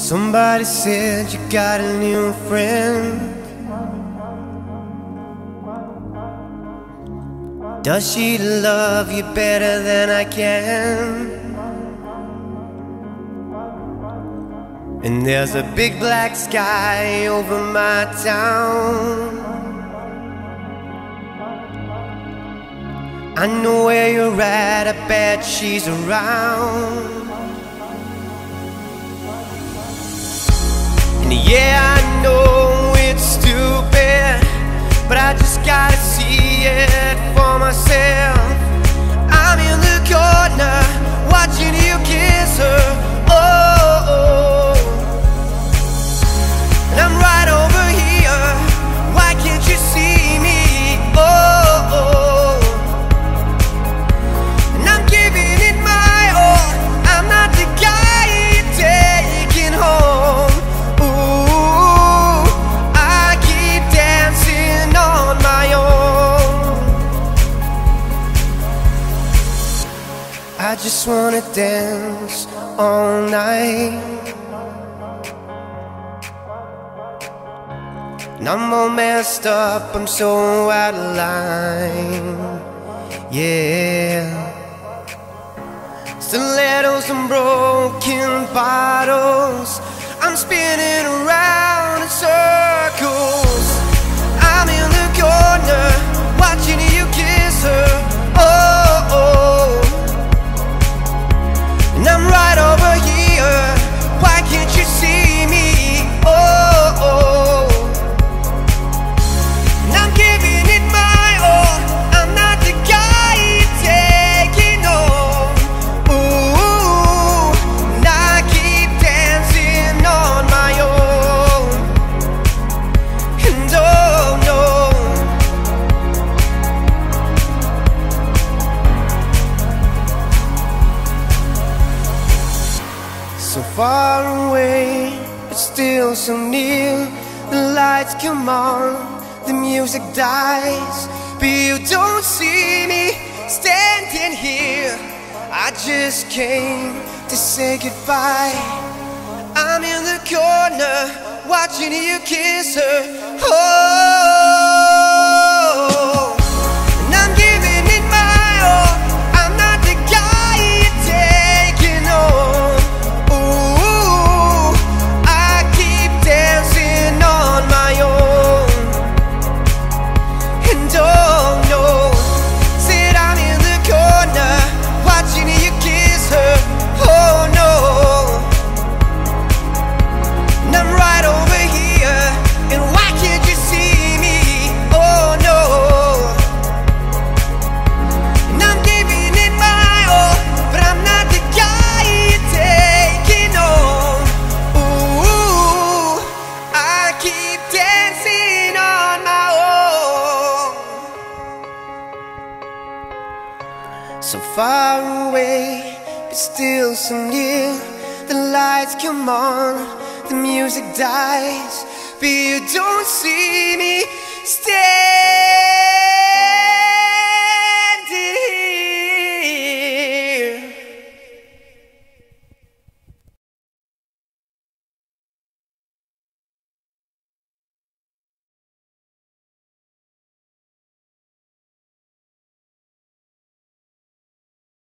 Somebody said you got a new friend. Does she love you better than I can? And there's a big black sky over my town. I know where you're at, I bet she's around. And yeah, I know it's stupid, but I just gotta see it for myself. I'm in the corner, watching you kiss her. Oh, oh. And I'm right over here, why can't you see me? Oh, oh. And I'm giving it my all, I'm not the guy you're taking home. Ooh, I keep dancing on my own. I just wanna dance all night. And I'm all messed up, I'm so out of line. Yeah. Stilettos and broken bottles, I'm spinning around in circles. I'm in the corner, watching you kiss her. Oh, oh. And I'm right over here, why can't you see me? Oh, oh. And I'm giving it my all, I'm not the guy you're taking home. Ooh, and I keep dancing on my own. And oh no, so far away, but still so near. The lights come on, the music dies, but you don't see me standing here. I just came to say goodbye. I'm in the corner, watching you kiss her. Oh, and I'm giving it my all, I'm not the guy you're taking home. Ooh, I keep dancing on my own. And oh no, said I'm in the corner, watching you kiss her. Oh no, and I'm right over here, and why can't you see me? Oh no, and I'm giving it my all, but I'm not the guy you're taking home. Ooh, I keep dancing on my own. So far away, but still so near. The lights come on, the music dies, but you don't see me stay.